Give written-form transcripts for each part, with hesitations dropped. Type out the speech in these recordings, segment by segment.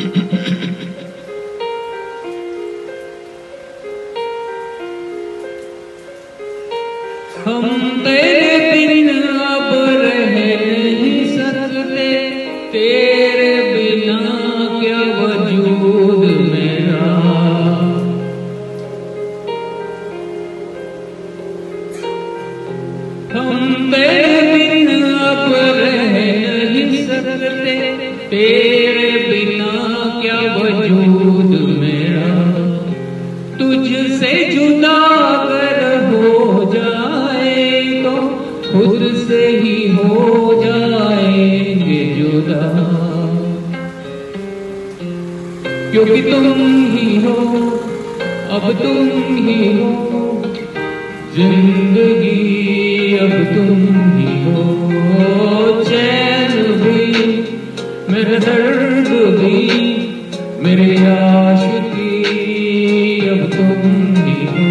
हम तेरे बिन अब रह नहीं सकते, तेरे बिना क्या वजूद मेरा। हम तेरे बिन अब रह नहीं सकते, तेरे बिना क्या वजूद मेरा। तुझसे जुदा अगर हो जाए तो खुद से ही हो जाएंगे जुदा, क्योंकि तुम ही हो, अब तुम ही हो जिंदगी, अब तुम ही हो। चैन भी मेरा दर्द भी मेरे आशिकी, अब तुम ही हो।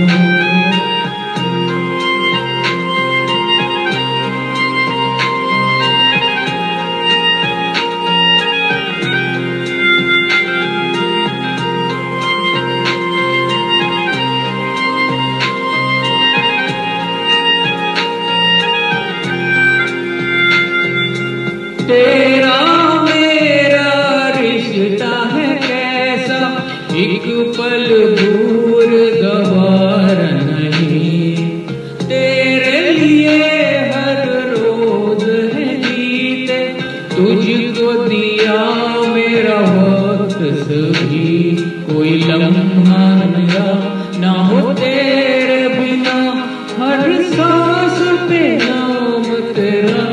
तेरा मेरा रिश्ता है कैसा, एक पल दूर गवार नहीं। तेरे लिए हर रोज है जीते, तुझको दिया मेरा वक्त सभी। कोई लम्हा मेरा ना हो तेरे बिना, हर सांस पे नाम तेरा,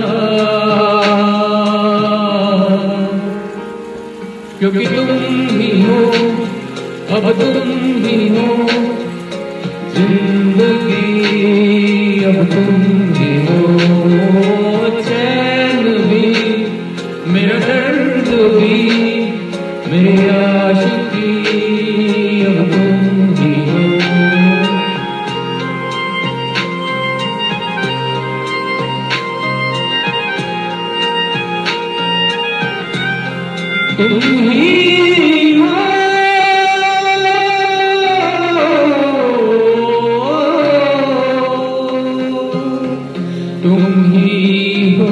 क्योंकि तुम ही हो, अब तुम ही हो जिंदगी, अब तुम ही हो। चैन भी मेरा दर्द भी मेरी आशिकी, अब तुम ही हो। तुम ही हो, तुम ही हो,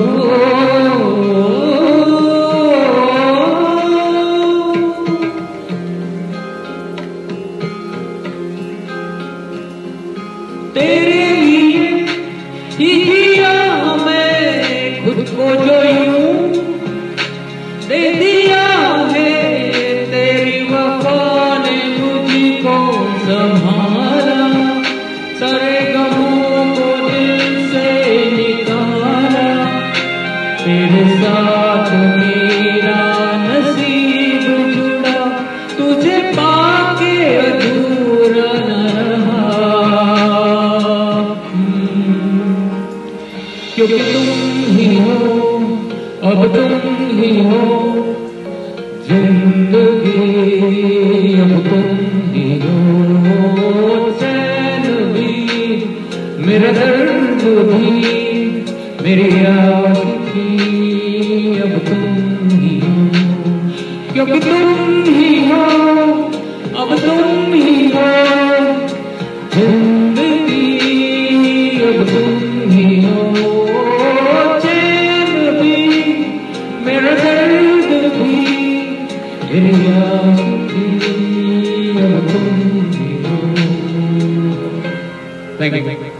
तेरे लिए ही किया मैं खुद को, जो यूं दे दिया है तेरी वफा ने मुझको संभाला। सारे गमों को दिल से निकाला, तेरे साथ मेरा नसीब जुड़ा, तुझे पाके अधूरा न रहा। क्योंकि तुम ही हो, अब तुम ही हो जिंदगी, अब तुम ही हो। चैन भी मेरा दर्द भी मेरी आशिकी, अब तुम ही हो। क्योंकि तुम ही हो, अब तुम ही हो जिंदगी, अब तुम ही हो। मेरा दर्द भी मेरी आशिकी, अब तुम ही हो। Thank you.